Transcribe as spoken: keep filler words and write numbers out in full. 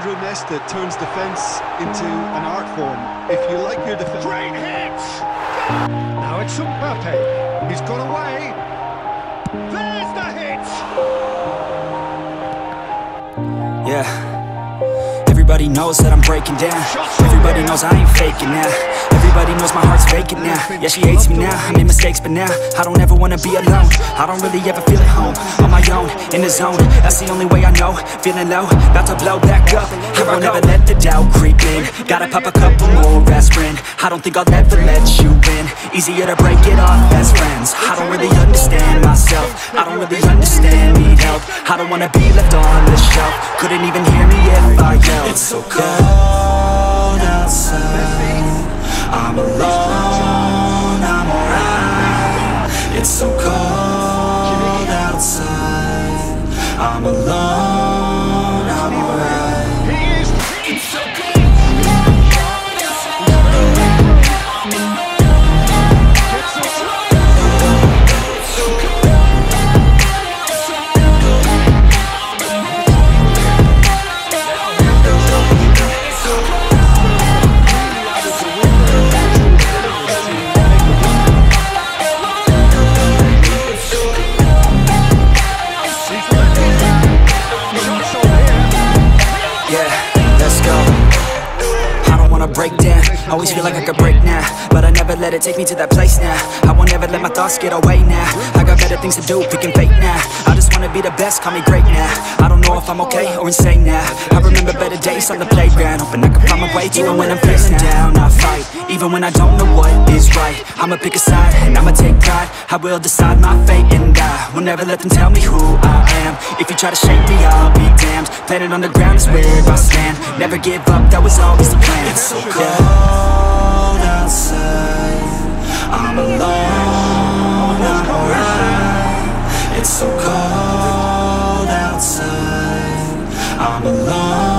conundrum nest that turns defence into an art form. If you like your defence... Great hit! Now it's Mbappe. He's got away. There's the hit! Yeah. Everybody knows that I'm breaking down. Everybody knows I ain't faking now. Everybody knows my heart's vacant now. Yeah, she hates me now, I made mistakes but now I don't ever wanna be alone. I don't really ever feel at home. On my own, in the zone, that's the only way I know. Feeling low, about to blow back up. I won't ever let the doubt creep in. Gotta pop a couple more aspirin. I don't think I'll ever let you in. Easier to break it off best friends. I don't really understand myself. I don't really understand, need help. I don't wanna be left on the shelf. Couldn't even hear me if I yelled. It's so cold outside, I'm alone, I'm alright. It's so cold outside, I'm alone, I'm alright. It's so cold. Break down, always feel like I could break now, but I never let it take me to that place now. I won't ever let my thoughts get away now. I got better things to do, picking fate now. I just wanna be the best, call me great now. I don't know if I'm okay or insane now. I remember better days on the playground, hoping I can find my way. Even when I'm facing down, I fight. Even when I don't know what is right, I'ma pick a side and I'ma take pride. I will decide my fate and I will never let them tell me who I am. If you try to shake me, I'll be damned. Planet on the ground is where I stand. Never give up, that was always the plan. It's so cold outside, I'm alone, I'm alright. It's so cold outside, I'm alone.